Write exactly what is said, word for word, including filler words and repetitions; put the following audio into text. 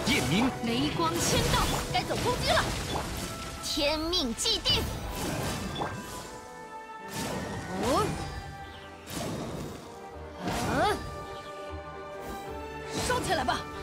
夜明雷光签到， 该走攻击了。天命既定。哦。啊！烧起来吧！